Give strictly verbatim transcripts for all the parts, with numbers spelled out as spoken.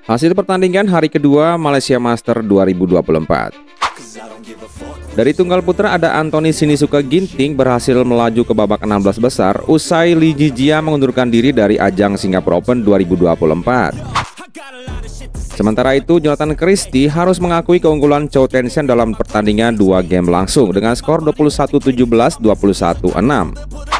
Hasil pertandingan hari kedua Malaysia Master dua ribu dua puluh empat. Dari tunggal putra ada Anthony Sinisuka Ginting berhasil melaju ke babak enam belas besar usai Lee Zijia mengundurkan diri dari ajang Singapore Open dua ribu dua puluh empat. Sementara itu Jonathan Christie harus mengakui keunggulan Chou Tenshan dalam pertandingan dua game langsung dengan skor dua puluh satu tujuh belas, dua puluh satu enam.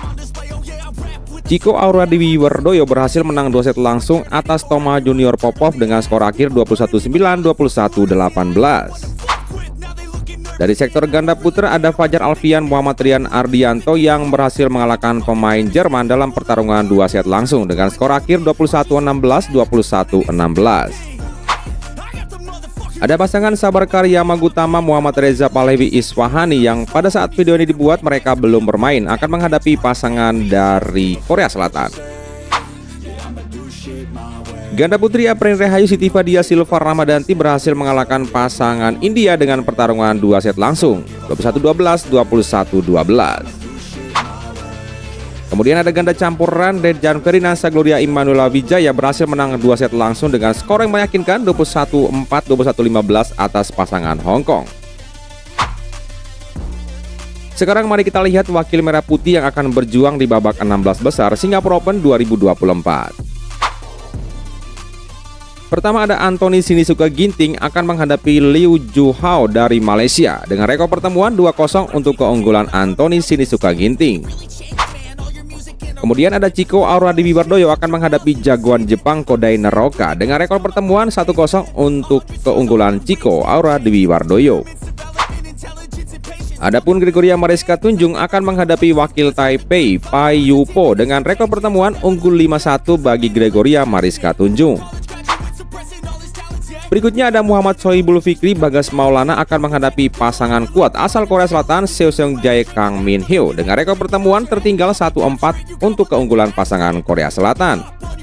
Chico Auradiwiwardoyo berhasil menang dua set langsung atas Toma Junior Popov dengan skor akhir dua puluh satu sembilan, dua puluh satu delapan belas. Dari sektor ganda putra ada Fajar Alfian Muhammad Rian Ardianto yang berhasil mengalahkan pemain Jerman dalam pertarungan dua set langsung dengan skor akhir dua puluh satu enam belas, dua puluh satu enam belas. Ada pasangan Sabar Karyama Gutama Muhammad Reza Pahlavi Iswahani yang pada saat video ini dibuat mereka belum bermain akan menghadapi pasangan dari Korea Selatan. Ganda putri Aprin Rahayu Siti Fadia Silva Ramadanti berhasil mengalahkan pasangan India dengan pertarungan dua set langsung dua puluh satu dua belas, dua puluh satu dua belas. Kemudian ada ganda campuran Dejan Ferinansa Gloria Immanuela Wijaya berhasil menang dua set langsung dengan skor yang meyakinkan dua puluh satu empat, dua puluh satu lima belas atas pasangan Hong Kong. Sekarang mari kita lihat wakil merah putih yang akan berjuang di babak enam belas besar Singapore Open dua ribu dua puluh empat. Pertama ada Anthony Sinisuka Ginting akan menghadapi Liu Juhao dari Malaysia dengan rekor pertemuan dua kosong untuk keunggulan Anthony Sinisuka Ginting. Kemudian ada Chico Auradiwiwardoyo akan menghadapi jagoan Jepang Kodai Naroka dengan rekor pertemuan satu kosong untuk keunggulan Chico Auradiwiwardoyo. Adapun Gregoria Mariska Tunjung akan menghadapi wakil Taipei Pai Yupo dengan rekor pertemuan unggul lima satu bagi Gregoria Mariska Tunjung. Berikutnya ada Muhammad Sohibul Fikri Bagas Maulana akan menghadapi pasangan kuat asal Korea Selatan Seo Seung Jae Kang Min Hyo dengan rekor pertemuan tertinggal satu empat untuk keunggulan pasangan Korea Selatan.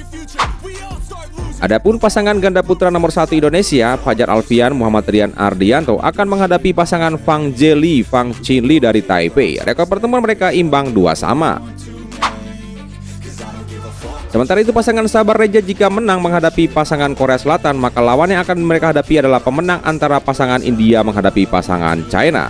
Adapun pasangan ganda putra nomor satu Indonesia Fajar Alfian Muhammad Rian Ardianto akan menghadapi pasangan Fang Jie Fang Chinli dari Taipei. Rekor pertemuan mereka imbang dua sama. Sementara itu pasangan Sabar Reja jika menang menghadapi pasangan Korea Selatan maka lawan yang akan mereka hadapi adalah pemenang antara pasangan India menghadapi pasangan China.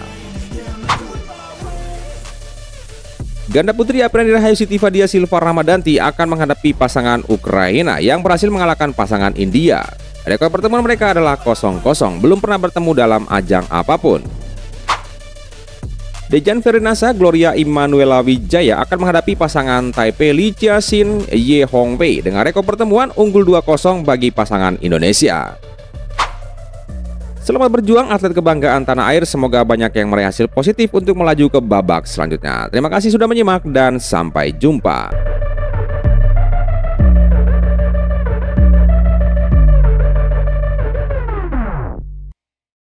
Ganda putri Aprin Rahayu Siti Fadia Silva Ramadanti akan menghadapi pasangan Ukraina yang berhasil mengalahkan pasangan India. Rekor pertemuan mereka adalah kosong kosong, belum pernah bertemu dalam ajang apapun. Dejan Ferinansa Gloria Immanuela Wijaya akan menghadapi pasangan Taipei Lee Chia-sin Ye Hongwei dengan rekor pertemuan unggul dua kosong bagi pasangan Indonesia. Selamat berjuang atlet kebanggaan tanah air, semoga banyak yang meraih hasil positif untuk melaju ke babak selanjutnya. Terima kasih sudah menyimak dan sampai jumpa.